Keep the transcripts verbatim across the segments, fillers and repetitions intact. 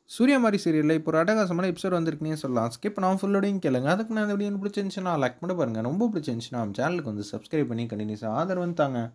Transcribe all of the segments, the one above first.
சூர்யா மாரி சீரியல்ல இப்போ ஒரு அட்டகாசமான எபிசோட் வந்திருக்குன்னே சொல்லலாம். ஸ்கிப் பண்ணாம ஃபுல்லோடையும் கேளுங்க. அதுக்கு முன்னாடி இந்த வீடியோ உங்களுக்கு பிடிச்சிருந்துச்சுன்னா லைக் பண்ணி பாருங்க. ரொம்ப பிடிச்சிருந்துச்சுன்னா நம்ம சேனலுக்கு வந்து சப்ஸ்கிரைப் பண்ணி கண்டினியூஸா ஆதரவு வந்து தாங்க.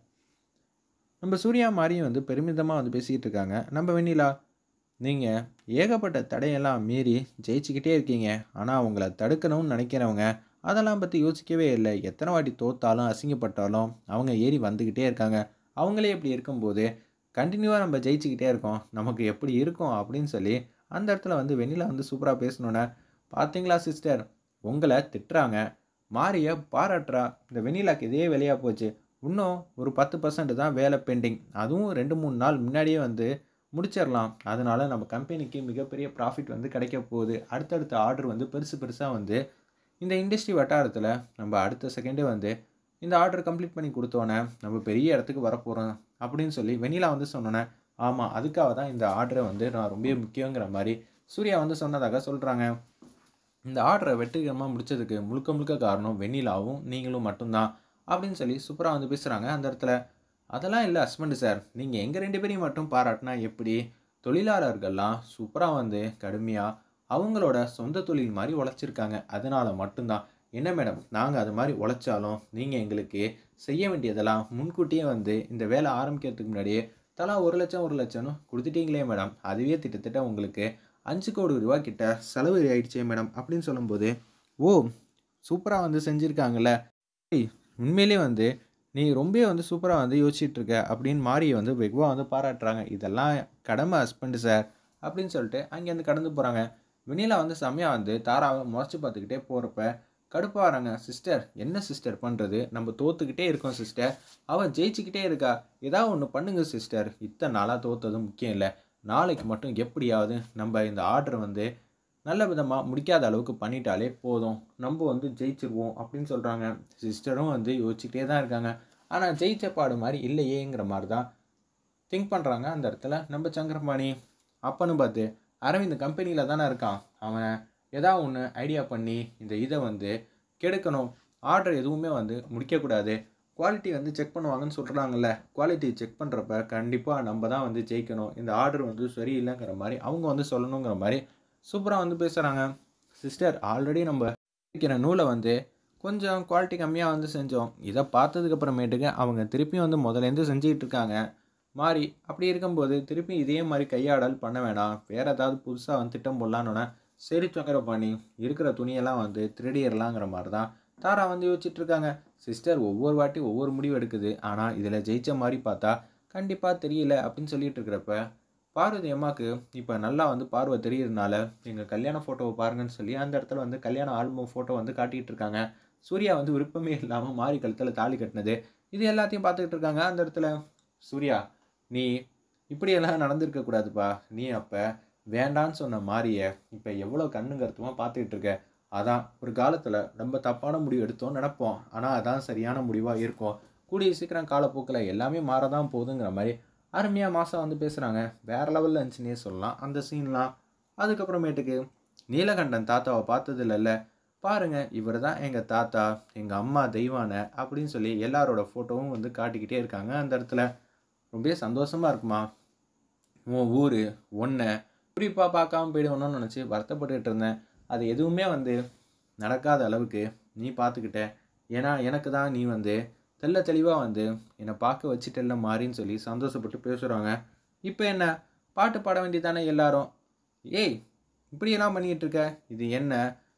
நம்ம சூர்யா மாரியும் வந்து பெருமிதமா வந்து பேசிக்கிட்டு இருக்காங்க. நம்ம வெண்ணிலா, நீங்க ஏகப்பட்ட தடையெல்லாம் மீறி ஜெயிச்சுக்கிட்டே இருக்கீங்க. ஆனா உங்கள தடுக்கணும்னு நினைக்கிறவங்க, அதெல்லாம் பத்தி யோசிக்கவே இல்ல. எத்தன வாட்டி தோத்தாலும், அசிங்கப்பட்டாலும் அவங்க ஏறி வந்துகிட்டே இருக்காங்க. அவங்களே இப்படி இருக்கும்போது, கன்டினியூவா நம்ம ஜெயிச்சுக்கிட்டே இருக்கோம். நமக்கு எப்படி இருக்கும் அப்படின்னு சொல்லி, அந்த இடத்துல வந்து வெண்ணிலா வந்து சூப்பரா பேசினோனே, "பார்த்தீங்களா சிஸ்டர், உங்கள திட்டுறாங்க. மாரிய பாராட்டுறா. இந்த வெண்ணிலாக்கு இதே வேலையா போச்சு. இன்னும் ஒரு பத்து சதவீதம் தான் வேலை பெண்டிங். அதுவும் ரெண்டு, மூணு நாள் முன்னாடியே வந்து முடிச்சிரலாம். அதனால நம்ம கம்பெனிக்கு மிகப்பெரிய ப்ராஃபிட் வந்து கிடைக்க போகுது. அடுத்தடுத்த ஆர்டர் வந்து பெருசு பெருசா வந்து இந்த இண்டஸ்ட்ரி வட்டாரத்தில நம்ம அடுத்த செகண்டே வந்து இந்த ஆர்டர் கம்ப்ளீட் பண்ணி குடுத்தோனே, நம்ம பெரிய இடத்துக்கு வரப்போறோம்." அப்படின்னு சொல்லி வெண்ணிலா வந்து சொன்னோனே, ஆமா அதுக்காக தான் இந்த ஆர்டர வந்து நான் ரொம்ப முக்கியங்கிற மாரி சூர்யா வந்து சொன்னதாக சொல்றாங்க. இந்த ஆர்டர வெற்றிகரமா முடிச்சதுக்கு முழுக்க முழுக்க காரணம் வெண்ணிலாவும், நீங்களும் மட்டும் தான். அப்படின்னு சொல்லி சூப்பரா வந்து பேசுறாங்க அந்த இடத்துல. அதெல்லாம் இல்ல ஹஸ்பண்ட் சார். நீங்க எங்க ரெண்டு பேரையும் மட்டும் பாராட்டுனா எப்படி? தொழிலாளர்கள்லாம் சூப்பரா வந்து கடுமையா அவங்களோட சொந்த தொழில் மாரி உழைச்சிருக்காங்க. அதனால மட்டும் தான். என்ன மேடம், நாங்க அது மாரி உழைச்சாலும், நீங்க எங்களுக்கு செய்ய வேண்டியதெல்லாம் முன்கூட்டியே வந்து இந்த வேலை ஆரம்பிக்கிறதுக்கு முன்னாடியே தலா ஒரு லட்சம் ஒரு லட்சம்னு குடுத்துட்டீங்களே மேடம். அதுவே கிட்டத்தட்ட உங்களுக்கு அஞ்சு கோடி ரூபாய் கிட்ட செலவு ஆயிடுச்சே மேடம் அப்படின்னு சொல்லும்போது, ஓ! சூப்பரா வந்து செஞ்சிருக்காங்கல்ல. ஏய்! உண்மையிலேயே வந்து, நீ ரொம்பவே வந்து சூப்பரா வந்து யோசிச்சுட்டு இருக்க அப்படின்னு மாரிய வந்து வெகுவா வந்து பாராட்டுறாங்க. இதெல்லாம் கடமை ஹஸ்பண்ட் சார் அப்படின்னு சொல்லிட்டு அங்கேருந்து கடந்து போறாங்க. வெண்ணிலா வந்து செம்மையா வந்து தாராவ மொறச்சு பார்த்துக்கிட்டே போறப்ப, கடுப்பாகுறாங்க. சிஸ்டர் என்ன சிஸ்டர் பண்றது? நம்ம தோத்துக்கிட்டே இருக்கோம் சிஸ்டர். அவ ஜெயிச்சுக்கிட்டே இருக்கா. ஏதாவது ஒண்ணு பண்ணுங்க சிஸ்டர். இத்தன நாளா தோத்தது முக்கியம் இல்ல. நாளைக்கு மட்டும் எப்படியாவது நம்ப இந்த ஆர்டர வந்து நல்ல விதமா முடிக்காத அளவுக்கு பண்ணிட்டாலே போதும். நம்ப வந்து ஜெயிச்சுருவோம் அப்படின்னு சொல்றாங்க. சிஸ்டரும் வந்து யோசிச்சுக்கிட்டே தான் இருக்காங்க. ஆனா ஜெயிச்ச பாடு மாரி இல்லையேங்கிற மாரி தான் திங்க் பண்றாங்க அந்த இடத்துல நம்ம சங்கரபாணி. அப்பன்னு பார்த்து, அரவிந்த் கம்பெனில தானே இருக்கான். அவன் ஏதாவது ஒண்ணு ஐடியா பண்ணி இந்த இத வந்து கெடுக்கணும். ஆர்டர் எதுவுமே வந்து முடிக்கக்கூடாது. குவாலிட்டி வந்து செக் பண்ணுவாங்கன்னு சொல்றாங்கல்ல. குவாலிட்டி செக் பண்றப்ப கண்டிப்பா நம்ப தான் வந்து ஜெயிக்கணும். இந்த ஆர்டர் வந்து சரியில்லங்கிற மாரி அவங்க வந்து சொல்லணுங்கிற மாரி சூப்பரா வந்து பேசுறாங்க. சிஸ்டர் ஆல்ரெடி நம்ப விக்கிற நூல வந்து கொஞ்சம் குவாலிட்டி கம்மியா வந்து செஞ்சோம். இத பார்த்ததுக்கு அப்புறமேட்டுக்கு அவங்க திருப்பியும் வந்து முதலேருந்து செஞ்சுகிட்டு இருக்காங்க. மாறி அப்படி இருக்கும்போது திருப்பி இதே மாரி கையாடல் பண்ண வேணாம். வேற ஏதாவது புதுசா வந்து திட்டம் போடலான்னோனே, சரி சங்கரபாணி இருக்கிற துணியெல்லாம் வந்து திருடிறலாங்கிற மாரி தான் தாரா வந்து யோசிச்சுட்டு இருக்காங்க. சிஸ்டர் ஒவ்வொரு வாட்டி ஒவ்வொரு முடிவு எடுக்குது. ஆனா இதில ஜெயிச்ச மாரி பார்த்தா கண்டிப்பா தெரியல அப்படின்னு சொல்லிட்டு இருக்கிறப்ப, பார்வதி அம்மாக்கு இப்ப நல்லா வந்து பார்வை தெரியறதுனால, எங்க கல்யாண ஃபோட்டோவ பாருங்கன்னு சொல்லி அந்த இடத்துல வந்து கல்யாண ஆல்பம் ஃபோட்டோ வந்து காட்டிட்டு இருக்காங்க. சூர்யா வந்து விருப்பமே இல்லாம மாரி கழுத்துல தாலி கட்டினது. இது எல்லாத்தையும் பார்த்துக்கிட்டு இருக்காங்க அந்த இடத்துல. சூர்யா, நீ இப்படியெல்லாம் நடந்திருக்க கூடாதுப்பா. நீ அப்ப வேண்டான்னு சொன்ன மாரிய, இப்ப எவ்வளோ கண்ணும் கருத்துமா பார்த்துக்கிட்டு இருக்க. அதான் ஒரு காலத்துல நம்ம தப்பான முடிவு எடுத்தோம்னு நெனைப்போம். ஆனா அதான் சரியான முடிவா இருக்கும். கூடிய சீக்கிரம் காலப்போக்குல எல்லாமே மாறதான் போகுதுங்கிற மாரி, அருமையா மாஸா வந்து பேசுறாங்க. வேற லெவல்ல இருந்துச்சுன்னே சொல்லலாம் அந்த சீன்லாம். அதுக்கப்புறமேட்டுக்கு, நீலகண்டன் தாத்தாவ பார்த்தது இல்லல்ல. பாருங்க இவரு தான் எங்க தாத்தா, எங்க அம்மா தெய்வான அப்படின்னு சொல்லி எல்லாரோட ஃபோட்டோவும் வந்து காட்டிக்கிட்டே இருக்காங்க அந்த இடத்துல. ரொம்பவே சந்தோஷமா இருக்குமா. உன் ஊரு, உன்ன குறிப்பா பார்க்காம போயிடுவேனோன்னு நெனச்சு வருத்தப்பட்டுட்டு இருந்தேன். அது எதுவுமே வந்து நடக்காத அளவுக்கு நீ பார்த்துக்கிட்ட. ஏன்னா, எனக்கு தான் நீ வந்து தெள்ள தெளிவா வந்து என்ன பார்க்க வச்சுட்டல்ல மாரின்னு சொல்லி சந்தோஷப்பட்டு பேசுறாங்க. இப்ப என்ன? பாட்டு பாட வேண்டியது தானே எல்லாரும். ஏய்! இப்படியெல்லாம் பண்ணிட்டு இருக்க. இது என்ன?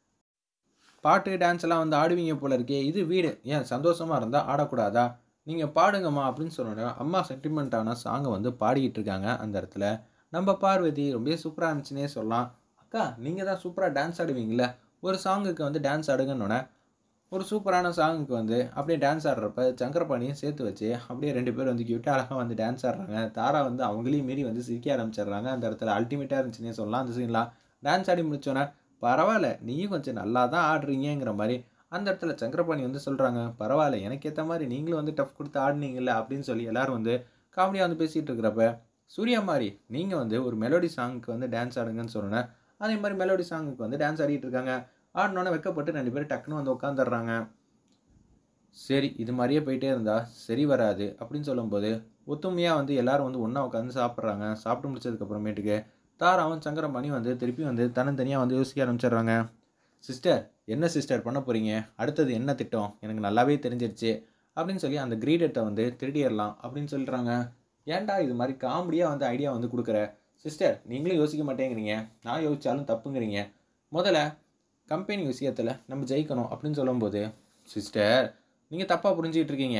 பாட்டு, டான்ஸ் எல்லாம் வந்து ஆடுவீங்க போல இருக்கே! இது வீடு. ஏன் சந்தோஷமா இருந்தா ஆடக்கூடாதா? நீங்க பாடுங்கம்மா அப்படின்னு சொன்னோனே, அம்மா சென்டிமென்ட்டான சாங்க வந்து பாடிக்கிட்டு இருக்காங்க அந்த இடத்துல. நம்ம பார்வதி ரொம்பவே சூப்பரா இருந்துச்சுன்னே சொல்லலாம். அக்கா நீங்க தான் சூப்பரா டான்ஸ் ஆடுவீங்கல்ல. ஒரு சாங்குக்கு வந்து டான்ஸ் ஆடுங்கன்னோனே, ஒரு சூப்பரான சாங்குக்கு வந்து அப்படியே டான்ஸ் ஆடுறப்ப சங்கரபாணியும் சேர்த்து வச்சு, அப்படியே ரெண்டு பேரும் வந்து கியூட்டா அழகா வந்து டான்ஸ் ஆடுறாங்க. தாரா வந்து அவங்களையும் மீறி வந்து சிரிக்க ஆரம்பிச்சுடுறாங்க. அந்த இடத்துல அல்டிமேட்டா இருந்துச்சுன்னே சொல்லலாம் அந்த சீன்லாம். டான்ஸ் ஆடி முடிச்சோனே, பரவால்ல நீயும் கொஞ்சம் நல்லா தான் ஆடுறீங்கங்கிற மாரி அந்த இடத்துல சங்கரபாணி வந்து சொல்றாங்க. பரவால்ல எனக்கு ஏத்த மாரி நீங்களும் வந்து டஃப் குடுத்து ஆடுனீங்கல்ல அப்படின்னு சொல்லி எல்லாரும் வந்து காமெடியா வந்து பேசிட்டு இருக்கிறப்ப, சூர்யா மாரி நீங்க வந்து ஒரு மெலோடி சாங்க்கு வந்து டான்ஸ் ஆடுங்கன்னு சொன்னோனே, அதே மாரி மெலோடி சாங்குக்கு வந்து டான்ஸ் ஆடிட்டு இருக்காங்க. ஆடுனோனே வெட்கப்பட்டு ரெண்டு பேரும் டக்குனு வந்து உட்கார்ந்துடுறாங்க. சரி இது மாரியே போயிட்டே இருந்தா சரி வராது அப்படின்னு சொல்லும்போது, ஒத்துமையா வந்து எல்லாரும் வந்து ஒண்ணா உட்கார்ந்து சாப்பிடுறாங்க. சாப்பிட்டு முடிச்சதுக்கு அப்புறமேட்டுக்கு, தாராவும் சங்கரபாணி வந்து திருப்பி வந்து தனித்தனியாக வந்து யோசிக்க ஆரம்பிச்சிடுறாங்க. சிஸ்டர் என்ன சிஸ்டர் பண்ண போகிறீங்க, அடுத்தது என்ன திட்டம் எனக்கு நல்லாவே தெரிஞ்சிருச்சு அப்படின்னு சொல்லி அந்த கிரீடத்தை வந்து திருடிடலாம் அப்படின்னு சொல்கிறாங்க. ஏன்டா இது மாதிரி காமெடியாக வந்து ஐடியா வந்து கொடுக்குற சிஸ்டர், நீங்களும் யோசிக்க மாட்டேங்கிறீங்க, நான் யோசித்தாலும் தப்புங்கிறீங்க. முதல்ல கம்பெனி விஷயத்தில் நம்ம ஜெயிக்கணும் அப்படின்னு சொல்லும்போது, சிஸ்டர் நீங்கள் தப்பாக புரிஞ்சிக்கிட்டு இருக்கீங்க.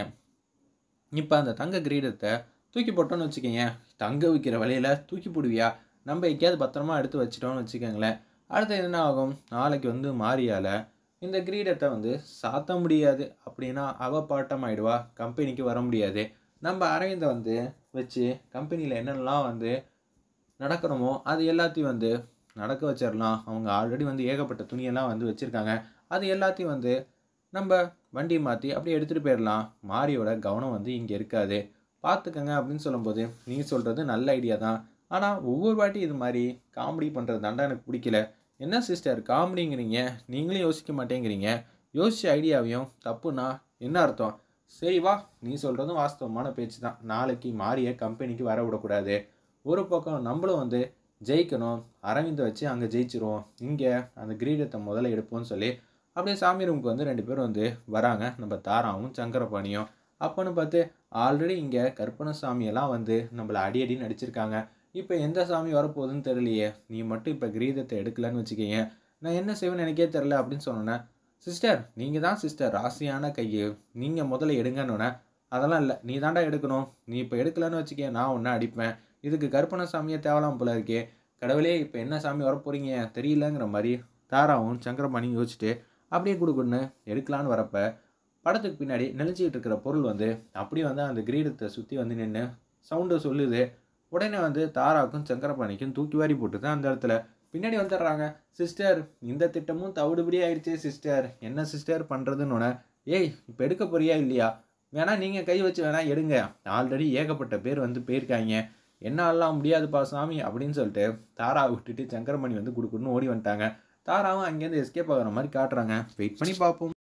இப்போ அந்த தங்க கிரீடத்தை தூக்கி போட்டோன்னு வச்சுக்கோங்க, தங்க விற்கிற விலையில் தூக்கி போடுவியா, நம்ம எங்கேயாவது பத்திரமா எடுத்து வச்சிட்டோம்னு வச்சுக்கோங்களேன், அடுத்து என்ன ஆகும், நாளைக்கு வந்து மாரியால் இந்த கிரீடத்தை வந்து சாத்த முடியாது அப்படின்னா அவள் பாட்டம் ஆகிடுவா, கம்பெனிக்கு வர முடியாது. நம்ம அரவிந்தை வந்து வச்சு கம்பெனியில் என்னென்னலாம் வந்து நடக்கணுமோ அது எல்லாத்தையும் வந்து நடக்க வச்சிடலாம். அவங்க ஆல்ரெடி வந்து ஏகப்பட்ட துணியெல்லாம் வந்து வச்சுருக்காங்க, அது எல்லாத்தையும் வந்து நம்ம வண்டி மாற்றி அப்படியே எடுத்துகிட்டு போயிடலாம். மாரியோட கவனம் வந்து இங்கே இருக்காது, பார்த்துக்கங்க அப்படின்னு சொல்லும்போது, நீங்கள் சொல்கிறது நல்ல ஐடியா தான், ஆனால் ஒவ்வொரு வாட்டி இது மாதிரி காமெடி பண்ணுறது தாண்டா எனக்கு பிடிக்கல. என்ன சிஸ்டர் காமெடிங்கிறீங்க, நீங்களும் யோசிக்க மாட்டேங்கிறீங்க, யோசிச்ச ஐடியாவையும் தப்புன்னா என்ன அர்த்தம்? சரி வா, நீ சொல்கிறதும் வாஸ்தவமான பேச்சு தான், நாளைக்கு மாரியை கம்பெனிக்கு வர விடக்கூடாது, ஒரு பக்கம் நம்மளும் வந்து ஜெயிக்கணும், அரவிந்தை வச்சு அங்கே ஜெயிச்சிருவோம், இங்கே அந்த கிரீடத்தை முதல்ல எடுப்போம்னு சொல்லி அப்படியே சாமி ரூமுக்கு வந்து ரெண்டு பேரும் வந்து வராங்க, நம்ம தாராவும் சங்கரபாணியும். அப்போன்னு பார்த்து ஆல்ரெடி இங்கே கற்பனை சாமியெல்லாம் வந்து நம்மளை அடி அடின்னு அடிச்சிருக்காங்க. இப்போ எந்த சாமி வரப்போகுதுன்னு தெரியலையே, நீ மட்டும் இப்போ கிரீடத்தை எடுக்கலன்னு வச்சுக்கோங்க, நான் என்ன செய்வேன்னு எனக்கே தெரில அப்படின்னு சொன்னேன். சிஸ்டர் நீங்கள் தான் சிஸ்டர் ராசியான கையை, நீங்கள் முதல்ல எடுங்கன்னு. அதெல்லாம் இல்லை, நீ தாண்டா எடுக்கணும், நீ இப்போ எடுக்கலன்னு வச்சுக்க நான் ஒன்றா அடிப்பேன், இதுக்கு கற்பனை சாமியை தேவலாம் போல இருக்கே, கடவுளே இப்போ என்ன சாமி வரப்போகிறீங்க தெரியலங்கிற மாதிரி தாராவும் சங்கரபாணியும் யோசிச்சுட்டு அப்படியே கொடுக்குன்னு எடுக்கலான்னு வரப்ப, படத்துக்கு பின்னாடி நெளிச்சிக்கிட்டு இருக்கிற பொருள் வந்து அப்படியே வந்து அந்த கிரீடத்தை சுற்றி வந்து நின்று சவுண்டை சொல்லுது. உடனே வந்து தாராவுக்கும் சங்கரபாணிக்கும் தூக்கி வாரி போட்டுது. அந்த இடத்துல பின்னாடி வந்துடுறாங்க. சிஸ்டர் இந்த திட்டமும் தவிடுபடி ஆயிடுச்சு சிஸ்டர், என்ன சிஸ்டர் பண்ணுறதுன்னு. ஏய் இப்போ எடுக்க போறியா இல்லையா, வேணா நீங்கள் கை வச்சு வேணா எடுங்க, ஆல்ரெடி ஏகப்பட்ட பேர் வந்து போயிருக்காங்க, என்னாலாம் முடியாதுப்பா சாமி அப்படின்னு சொல்லிட்டு தாராவை விட்டுட்டு சங்கரபாணி வந்து கொடுக்குன்னு ஓடி வந்துட்டாங்க. தாராவும் அங்கேருந்து எஸ்கேப் ஆகிற மாதிரி காட்டுறாங்க. வெயிட் பண்ணி பார்ப்போம்.